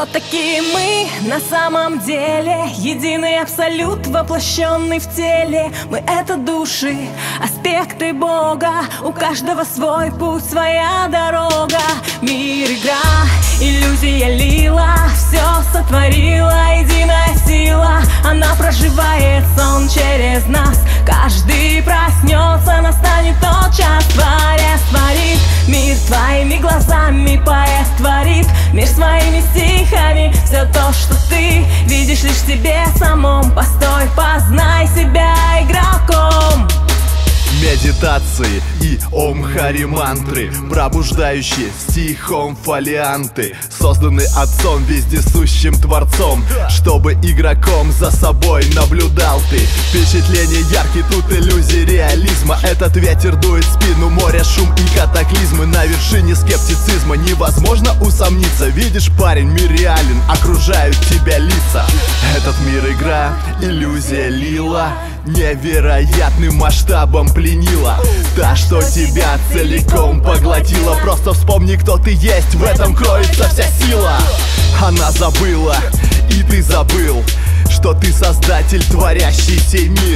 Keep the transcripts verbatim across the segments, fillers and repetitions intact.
Кто такие мы на самом деле? Единый абсолют, воплощенный в теле. Мы — это души, аспекты Бога. У каждого свой путь, своя дорога. Мир — игра, иллюзия лила. Все сотворила единая сила. Она проживает сон через нас. Каждый проснется, настанет тот час. Творец творит мир твоими глазами. Поэт творит мир своими стихами. Все то, что ты видишь лишь в себе самом. Постой, познай себя игроком. Медитации и ом-хари-мантры, пробуждающие стихом фолианты, созданы отцом вездесущим творцом, чтобы игроком за собой наблюдал ты. Впечатление яркие, тут иллюзии реализма. Этот ветер дует в спину, море, шум и катаклизмы. На вершине скептицизма невозможно усомниться. Видишь, парень, мир реален, окружают тебя лица. Этот мир игра, иллюзия лила, невероятным масштабом пленила. Та, что тебя целиком поглотила. Просто вспомни, кто ты есть, в этом кроется вся сила. Она забыла, и ты забыл, что ты создатель, творящий сей мир.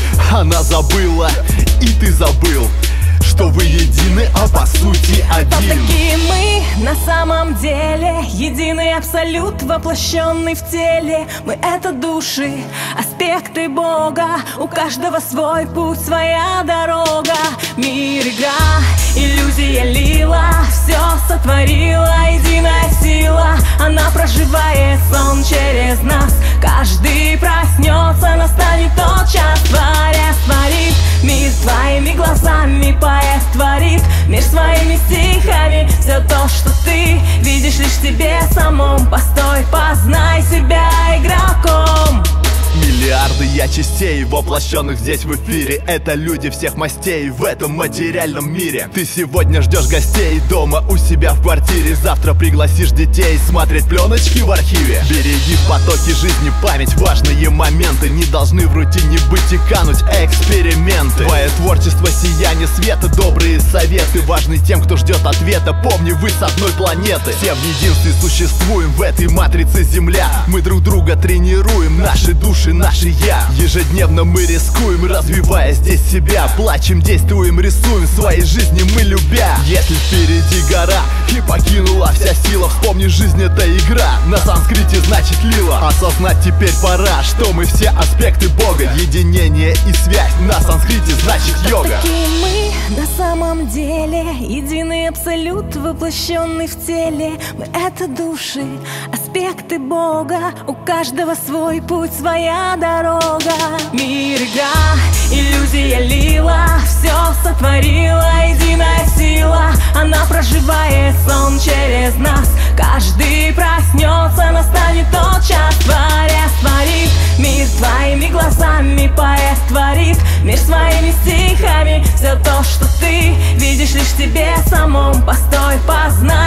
Она забыла, и ты забыл, что вы едины, а по сути один. Кто такие мы на самом деле? Единый абсолют, воплощенный в теле. Мы — это души, аспекты Бога. У каждого свой путь, своя дорога. Мир — игра, иллюзия лила. Все сотворила единая сила. Она проживает сон через нас. Каждый проснется, настанет тот час. Творец творит мир твоими глазами. Поэт творит мир своими стихами. Все то, что ты видишь лишь в себе самом. Постой, познай себя игроком. Миллиарды я частей, воплощенных здесь в эфире. Это люди всех мастей в этом материальном мире. Ты сегодня ждешь гостей дома у себя в квартире. Завтра пригласишь детей смотреть пленочки в архиве. Береги в потоке жизни память, важные моменты не должны в рутине быть и кануть эксперименты. Твое творчество — сияние света, добрые советы важны тем, кто ждет ответа. Помни, вы с одной планеты. Все в единстве существуем в этой матрице Земля. Мы друг друга тренируем, наши души, наше я. Ежедневно мы рискуем, развивая здесь себя. Плачем, действуем, рисуем своей жизни мы любя. Если впереди гора и покинула вся сила, вспомни, жизнь — это игра, на санскрите значит лила. Осознать теперь пора, что мы все аспекты Бога. Единение и связь на санскрите значит йога. Кто такие мы на самом деле? Единый абсолют, воплощенный в теле. Мы — это души, аспекты Бога. У каждого свой путь, своя дорога. Мир — игра, иллюзия лила. Все сотворила единая сила. Она проживает сон через нас. Каждый проснется, настанет тот час. Творец творит мир твоими глазами. Поэт творит мир своими стихами. Все то, что ты видишь лишь в себе самом. Постой, познай